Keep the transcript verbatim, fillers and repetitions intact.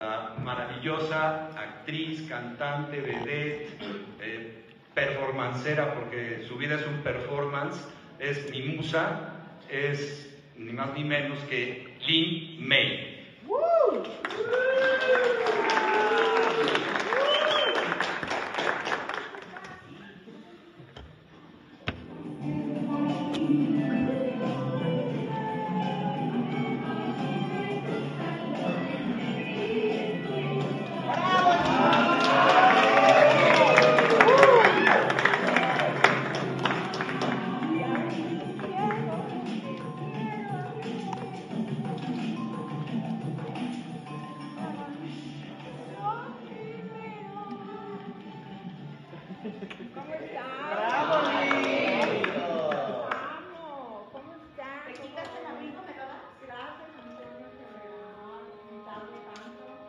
Maravillosa actriz, cantante, vedette, eh, performancera, porque su vida es un performance, es mi musa, es ni más ni menos que Lin May. ¡Woo! ¿Cómo